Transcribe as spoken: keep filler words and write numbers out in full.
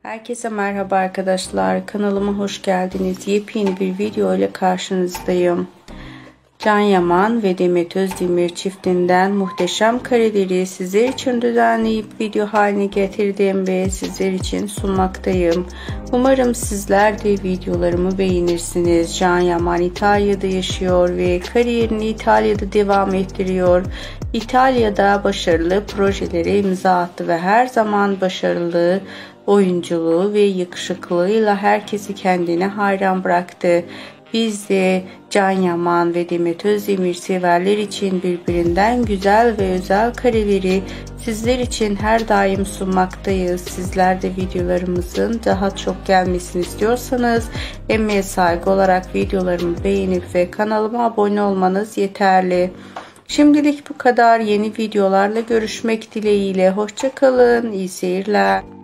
Herkese merhaba arkadaşlar. Kanalıma hoş geldiniz. Yepyeni bir video ile karşınızdayım. Can Yaman ve Demet Özdemir çiftinden muhteşem kareleri sizler için düzenleyip video haline getirdim ve sizler için sunmaktayım. Umarım sizler de videolarımı beğenirsiniz. Can Yaman İtalya'da yaşıyor ve kariyerini İtalya'da devam ettiriyor. İtalya'da başarılı projelere imza attı ve her zaman başarılı oyunculuğu ve yakışıklılığıyla herkesi kendine hayran bıraktı. Biz de Can Yaman ve Demet Özdemir severler için birbirinden güzel ve özel kareleri sizler için her daim sunmaktayız. Sizler de videolarımızın daha çok gelmesini istiyorsanız emeğe saygı olarak videolarımı beğenip ve kanalıma abone olmanız yeterli. Şimdilik bu kadar. Yeni videolarla görüşmek dileğiyle. Hoşça kalın. İyi seyirler.